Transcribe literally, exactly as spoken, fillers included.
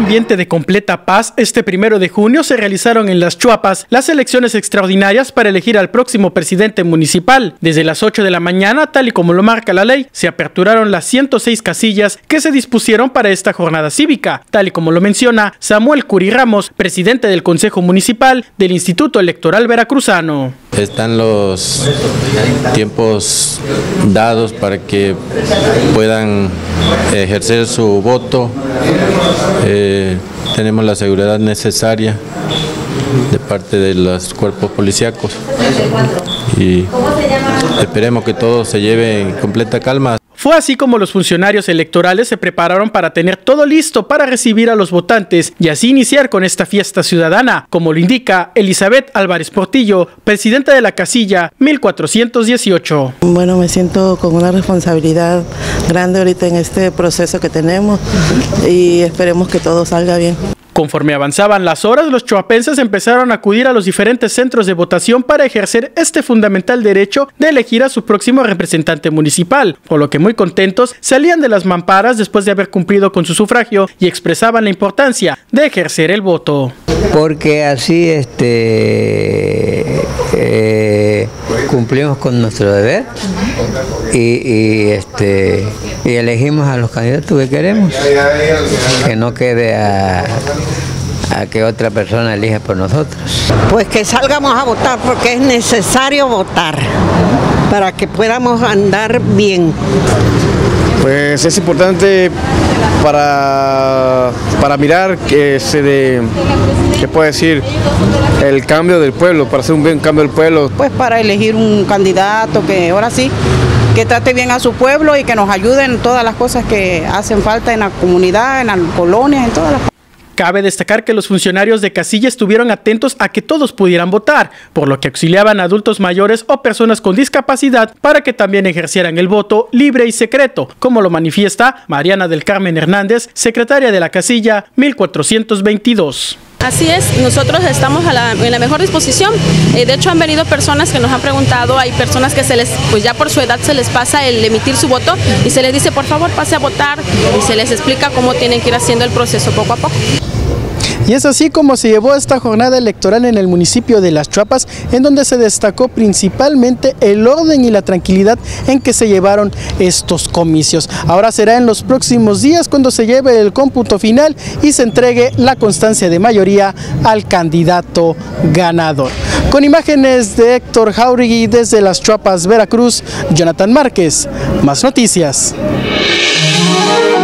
ambiente de completa paz, este primero de junio se realizaron en Las Chuapas las elecciones extraordinarias para elegir al próximo presidente municipal. Desde las ocho de la mañana, tal y como lo marca la ley, se aperturaron las ciento seis casillas que se dispusieron para esta jornada cívica, tal y como lo menciona Samuel Curi Ramos, presidente del Consejo Municipal del Instituto Electoral Veracruzano. Están los tiempos dados para que puedan ejercer su voto. Eh, tenemos la seguridad necesaria de parte de los cuerpos policíacos y esperemos que todo se lleve en completa calma. Fue así como los funcionarios electorales se prepararon para tener todo listo para recibir a los votantes y así iniciar con esta fiesta ciudadana, como lo indica Elizabeth Álvarez Portillo, presidenta de la casilla mil cuatrocientos dieciocho. Bueno, me siento con una responsabilidad grande ahorita en este proceso que tenemos y esperemos que todo salga bien. Conforme avanzaban las horas, los chuapenses empezaron a acudir a los diferentes centros de votación para ejercer este fundamental derecho de elegir a su próximo representante municipal, por lo que muy contentos salían de las mamparas después de haber cumplido con su sufragio y expresaban la importancia de ejercer el voto. Porque así este eh, cumplimos con nuestro deber y, y, este, y elegimos a los candidatos que queremos, que no quede a... a que otra persona elija por nosotros. Pues que salgamos a votar porque es necesario votar para que podamos andar bien. Pues es importante para, para mirar que se de, ¿qué puedo decir? El cambio del pueblo, para hacer un buen cambio del pueblo. Pues para elegir un candidato que ahora sí, que trate bien a su pueblo y que nos ayude en todas las cosas que hacen falta en la comunidad, en las colonias, en todas las cosas. Cabe destacar que los funcionarios de casilla estuvieron atentos a que todos pudieran votar, por lo que auxiliaban a adultos mayores o personas con discapacidad para que también ejercieran el voto libre y secreto, como lo manifiesta Mariana del Carmen Hernández, secretaria de la casilla mil cuatrocientos veintidós. Así es, nosotros estamos a la, en la mejor disposición. Eh, de hecho han venido personas que nos han preguntado, hay personas que se les, pues ya por su edad se les pasa el emitir su voto y se les dice por favor pase a votar y se les explica cómo tienen que ir haciendo el proceso poco a poco. Y es así como se llevó esta jornada electoral en el municipio de Las Chuapas, en donde se destacó principalmente el orden y la tranquilidad en que se llevaron estos comicios. Ahora será en los próximos días cuando se lleve el cómputo final y se entregue la constancia de mayoría al candidato ganador. Con imágenes de Héctor Jauregui desde Las Chuapas, Veracruz, Jonathan Márquez, Más Noticias.